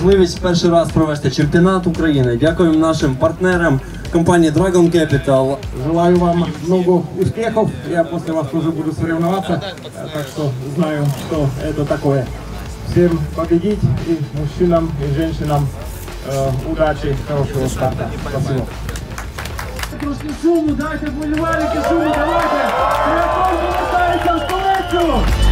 можливість перший раз провести чемпіонат України. Дякуємо нашим партнерам компании Dragon Capital. Желаю вам много успехов. Я после вас тоже буду соревноваться, так что знаю, что это такое. Всем победить, и мужчинам, и женщинам удачи, хорошего старта. Спасибо. Трошки шуму, дайте вболівальники шуму, давайте! Триатлон повертається в столицю!